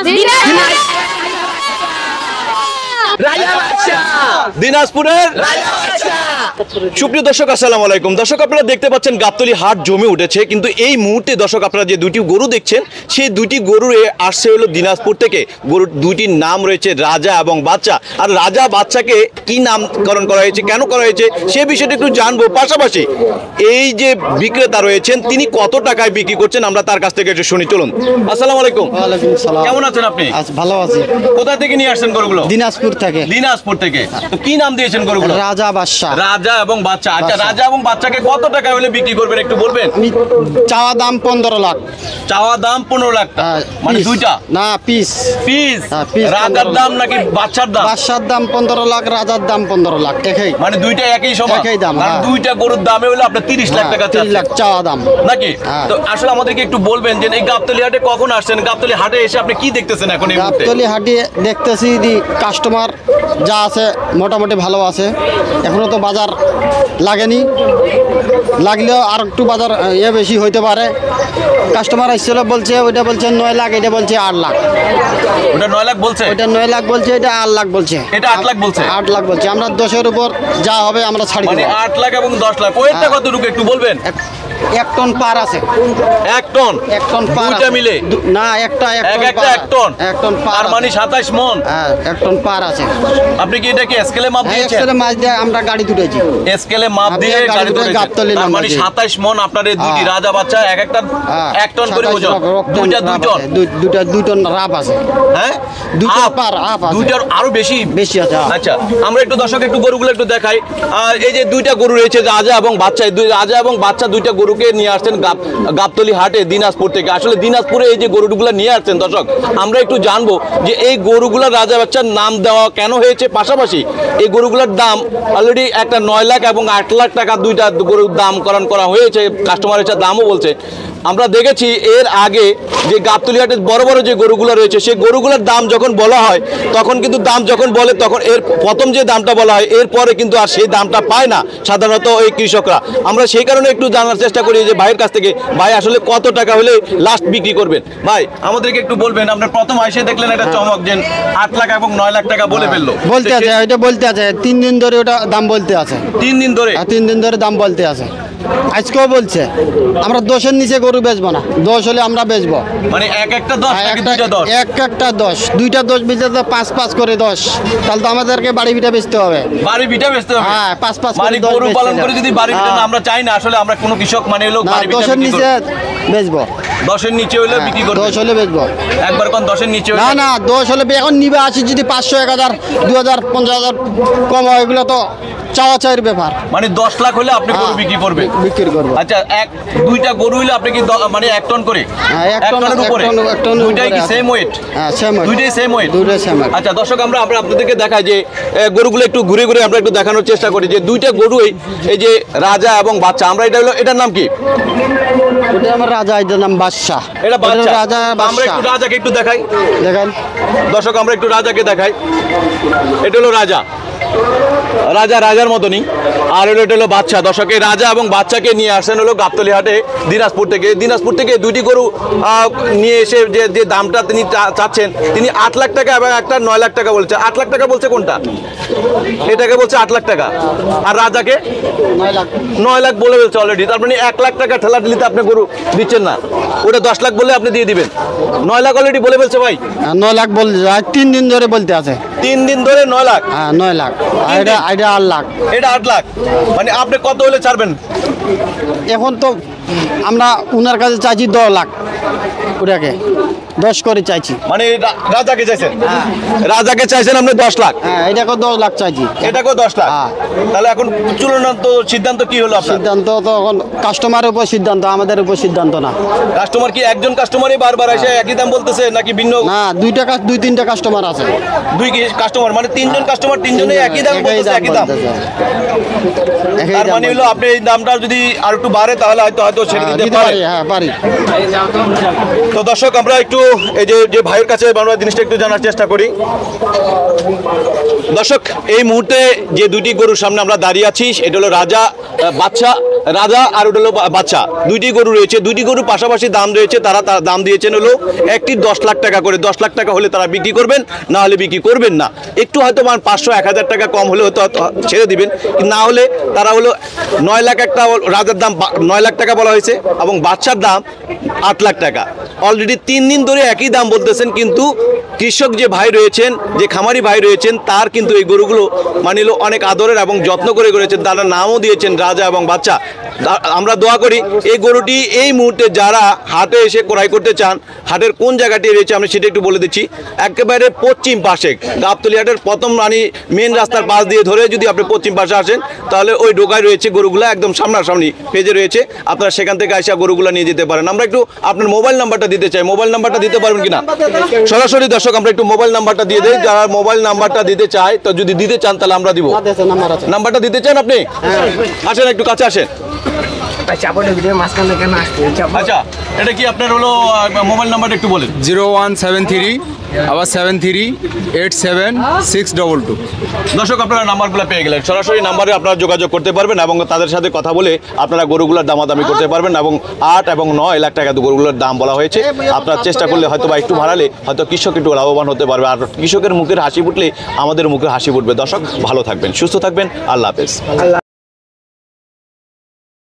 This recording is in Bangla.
দিনাজপুরের সুপ্রিয় দর্শক আসসালামু আলাইকুম। দর্শক আপনারা দেখতে পাচ্ছেন গাবতলী হাট জমে উঠেছে, কিন্তু এই মুহূর্তে দর্শক আপনারা যে দুটি গরু দেখছেন সেই দুটি গরু আসছে হলো দিনাজপুর থেকে। গরুর দুইটির নাম রয়েছে রাজা এবং বাচ্চা। আর রাজা বাচ্চাকে কি নামকরণ করা হয়েছে, কেন করা হয়েছে সে বিষয়টা একটু জানবো। পাশাপাশি এই যে বিক্রেতা রয়েছেন তিনি কত টাকায় বিক্রি করছেন আমরা তার কাছ থেকে একটু শুনি। চলুন। আসসালামু আলাইকুম। ওয়ালাইকুম সালাম। কেমন আছেন আপনি? ভালো আছি। কোথা থেকে নিয়ে আসছেন গরুগুলো? দিনাজপুর থেকে। দিনাজপুর থেকে। তো কি নাম দিয়েছেন গরুগুলো? রাজা বাদশা। রাজা এবং বাচ্চা। আচ্ছা, রাজা এবং বাচ্চাকে কত টাকা হলে বিক্রি করবেন একটু বলবেন? আমি চাওয়া দাম 15 লাখ। চাওয়া দাম 15 লাখ টাকা, মানে দুইটা না পিস পিস। পিস রাজার দাম নাকি বাচ্চার দাম? বাদশার দাম 15 লাখ, রাজার দাম 15 লাখ, একই মানে দুইটা একই সমান? একই দাম। আর দুইটা গরুর দামে হলো আপনার 30 লাখ টাকা 30 লাখ চাওয়া দাম নাকি? তো আসলে আমাদেরকে একটু বলবেন যে এই গাবতলী হাটে কখন আসছেন, গাবতলী হাটে এসে আপনি কি দেখতেছেন এখন এই মুহূর্তে? গাবতলী হাটে দেখতেছি কাস্টমার যা আছে মোটামুটি ভালো আছে। এখনো তো বাজার লাগেনি, লাগলেও আর একটু বাজার বেশি হইতে পারে। কাস্টমার আসছিল বলছে ওইটা বলছে 9 লাখ, এটা বলছে 8 লাখ। ওটা 9 লাখ বলছে, ওইটা 9 লাখ বলছে, এটা 8 লাখ বলছে। এটা 8 লাখ বলছে, 8 লাখ বলছে। আমরা 10-এর উপর যা হবে আমরা ছাড়ি মানে দেব। 8 লাখ এবং 10 লাখ। ওইটা কতটুকু একটু বলবেন? 1 টন পার আছে। 1 টন? 1 টন পার দুইটা মিলে? না, একটা 1 টন। একটা 1 টন? 1 টন পার আর মানে 27 মণ। হ্যাঁ, 1 টন পার আছে। আপনি কি এটা কি স্কেলে মাপ দিয়েছেন? এক্সেলে মাছ দিয়ে আমরা গাড়ি তুলেছি। স্কেলে মাপ দিয়ে গাড়ি তুলেছেন। গাবতলী তার মানে 27 মণ আপনার এই দুটি রাজা বাচ্চা এক একটা 1 টন করে ওজন। দুইটা 2 টন। দুইটা 2 টন রাপ আছে। হ্যাঁ, দুইটা পার আপ আছে। দুইটার আরো বেশি বেশি আছে। আচ্ছা, আমরা একটু দর্শক একটু গরুগুলো একটু দেখাই। আর এই যে দুইটা গরু রয়েছে রাজা এবং বাচ্চা, এই দুই রাজা এবং বাচ্চা দুইটা গরুকে নিয়ে আসছেন গাবতলী হাটে দিনাজপুর থেকে। আসলে দিনাজপুরে এই যে গরুগুলো নিয়ে আসছেন দর্শক আমরা একটু জানবো যে এই গরুগুলোর রাজা বাচ্চার নাম দেওয়া কেন হয়েছে। পাশাপাশি এই গরুগুলোর দাম অলরেডি একটা 9 লাখ এবং 8 লাখ টাকা দুইটা গরুর দামকরণ করা হয়েছে। কাস্টমার এটা দামও বলছে। আমরা দেখেছি এর আগে যে গাবতলী হাটে বড় বড় যে গরুগুলো রয়েছে সেই গরুগুলোর দাম যখন বলা হয় তখন কিন্তু দাম যখন বলে তখন এর প্রথম যে দামটা বলা হয় এরপরে কিন্তু আর সেই দামটা পায় না সাধারণত এই কৃষকরা। আমরা সেই কারণে একটু জানার চেষ্টা করি যে ভাইয়ের কাছ থেকে, ভাই আসলে কত টাকা হলে লাস্ট বিক্রি করবেন? ভাই আমাদেরকে একটু বলবেন, আপনার প্রথম এসে দেখলেন একটা চমক যে 8 লাখ এবং 9 লাখ টাকা বলে ফেললো। বলতে আছে, ওইটা বলতে আছে 3 দিন ধরে ওটা দাম বলতে আছে। 3 দিন ধরে? 3 দিন ধরে দাম বলতে আছে। আজকেও বলছে আমরা 10-এর নিচে গরু বেচবো না, 10 হলে আমরা বেচবো। মানে এক একটা 10 নাকি দুইটা 10? এক একটা 10, দুইটা 10 বেচলে তো 5 করে 10, তাহলে তো আমাদেরকে বাড়ি ভিটা বেচতে হবে। বাড়ি ভিটা বেচতে হবে? হ্যাঁ, 5 মানে করে 10 গরু পালন করে যদি বাড়ি ভিটা না, আমরা চাই না আসলে, আমরা কোনো কৃষক মানে লোক বাড়ি ভিটা 10-এর নিচে বেচবো। 10-এর নিচে হলে বিক্রি করবে? 10 হলে বেচবো। একবার কোন 10-এর নিচে না না, 10 হলে এখন নিবে আসি যদি 500, 1000, 2000, 50,000 কম হয়, এগুলো তো চাওয়া চাইয়ের ব্যাপার। মানে 10 লাখ হলে আপনি গরু বিক্রি করবে? বিক্রি করবো। আচ্ছা, দুইটা গরু হলে আপনি কি মানে 1 টন করে? হ্যাঁ, 1 টনের উপরে? দুইটাই কি সেম ওয়েট? হ্যাঁ, সেম ওয়েট। দুইটাই সেম ওয়েট? দুইটাই সেম ওয়েট। আচ্ছা দর্শক আমরা আপনাদেরকে দেখাই যে গরুগুলো একটু ঘুরে ঘুরে আমরা একটু দেখানোর চেষ্টা করি যে দুইটা গরুই এই যে রাজা এবং বাচ্চা। আমরা এটা হলো, এটার নাম কি? ওটা আমার রাজা, এটার নাম বাদশা। এটা বাচ্চা? রাজা আমরা একটু রাজাকে একটু দেখাই। দেখেন দর্শক আমরা একটু রাজাকে দেখাই। এটা হলো রাজা, রাজার মতনই। আর এটা হলো বাচ্চা। দর্শক এই রাজা এবং বাচ্চাকে নিয়ে আসেন হলো গাবতলী হাটে দিনাজপুর থেকে দুইটি গরু নিয়ে এসে যে দামটা তিনি চাচ্ছেন তিনি 8 লাখ টাকা এবং একটা 9 লাখ টাকা বলছে। 8 লাখ টাকা বলছে কোনটা? এটাকে বলছে 8 লাখ টাকা। আর রাজাকে 9 লাখ বলে ফেলছে অলরেডি। তার মানে 1 লাখ টাকা ঠেলা ঠেলিতে আপনি গরু দিচ্ছেন না, ওটা 10 লাখ বলে আপনি দিয়ে দিবেন। 9 লাখ অলরেডি বলে ফেলছে ভাই। 9 লাখ বলতে 3 দিন ধরে বলতে আছে। 3 দিন ধরে 9 লাখ? হ্যাঁ, 9 লাখ। এটা 8 লাখ। এটা 8 লাখ। মানে আপনি কত হলে ছাড়বেন? এখন তো আমরা উনার কাছে চাইছি 10 লাখ, ওটাকে 10 করে চাইছি। মানে রাজাকে চাইছেন? রাজাকে চাইছেন আপনি 10 লাখ? হ্যাঁ, এটাকেও 10 লাখ চাইছি। এটাকেও 10 লাখ? হ্যাঁ। তাহলে এখন চূড়ান্ত সিদ্ধান্ত কি হলো আপনার? সিদ্ধান্ত তো এখন কাস্টমারের উপর সিদ্ধান্ত, আমাদের উপর সিদ্ধান্ত না। কাস্টমার কি একজন কাস্টমারই বারবার এসে একই দাম বলতেছে নাকি ভিন্ন? না, 2-3টা কাস্টমার আছে। দুই কাস্টমার মানে 3জন কাস্টমার, 3জনই একই দাম বলতেছে? একই দাম। তার মানে হলো আপনি এই দামটা যদি আর একটু বাড়ে তাহলে হয়তো ছেড়ে দিতে দিতে পারে। পারি, হ্যাঁ পারি। তো দর্শক আমরা একটু এই যে ভাইয়ের কাছে আমরা জিনিসটা একটু জানার চেষ্টা করি। দর্শক এই মুহূর্তে যে দুইটি গরুর সামনে আমরা দাঁড়িয়ে আছি এটা হলো বাচ্চা রাজা আর ওটা হলো বাচ্চা, দুইটি গরু রয়েছে। দুইটি গরু পাশাপাশি দাম রয়েছে, তারা দাম দিয়েছেন হলো একটি 10 লাখ টাকা করে। 10 লাখ টাকা হলে তারা বিক্রি করবেন, না হলে বিক্রি করবেন না। একটু হয়তো 500-1000 টাকা কম হলে হয়তো ছেড়ে দিবেন, না হলে তারা হলো 9 লাখ, একটা রাজার দাম 9 লাখ টাকা বলা হয়েছে এবং বাচ্চার দাম 8 লাখ টাকা। অলরেডি 3 দিন ধরে একই দাম বলতেছেন, কিন্তু কৃষক যে ভাই রয়েছেন, যে খামারি ভাই রয়েছেন, তার কিন্তু এই গরুগুলো মানিল অনেক আদরের এবং যত্ন করে করেছেন, তারা নামও দিয়েছেন রাজা এবং বাচ্চা। আমরা দোয়া করি এই গরুটি এই মুহূর্তে যারা হাটে এসে ক্রয় করতে চান, হাটের কোন জায়গাটি রয়েছে আমি সেটা একটু বলে দিচ্ছি। একেবারে পশ্চিম পাশে গাবতলী হাটের প্রথম মেন রাস্তার পাশ দিয়ে ধরে যদি আপনি পশ্চিম পাশে আসেন, তাহলে ওই ডোকায় রয়েছে গরুগুলো, একদম সামনাসামনি পেজে রয়েছে। আপনারা সেখান থেকে এসে গরুগুলো নিয়ে যেতে পারেন। আমরা একটু আপনার মোবাইল নাম্বারটা দিতে চাই, মোবাইল নাম্বারটা দিতে পারবেন কিনা সরাসরি? দর্শক আমরা একটু মোবাইল নাম্বারটা দিয়ে দেই, যারা মোবাইল নাম্বারটা দিতে চায়, তো যদি দিতে চান তাহলে আমরা দিব। নাম্বার আছে। নাম্বারটা দিতে চান আপনি? আসেন একটু কাছে আসেন। আচ্ছা, এটা কি আপনার হলো মোবাইল নাম্বারটা একটু বলেন। 0173 আবার 738762। দর্শক আপনারা নাম্বারগুলো পেয়ে গেলেন, সরাসরি নাম্বারে আপনারা যোগাযোগ করতে পারবেন এবং তাদের সাথে কথা বলে আপনারা গরুগুলোর দামাদামি করতে পারবেন। এবং 8 এবং 9 লাখ টাকা গরুগুলোর দাম বলা হয়েছে। আপনার চেষ্টা করলে হয়তো বা একটু বাড়ালে হয়তো কৃষক একটু লাভবান হতে পারবে। আর কৃষকের মুখের হাসি ফুটলে আমাদের মুখের হাসি ফুটবে। দর্শক ভালো থাকবেন, সুস্থ থাকবেন, আল্লাহ হাফেজ।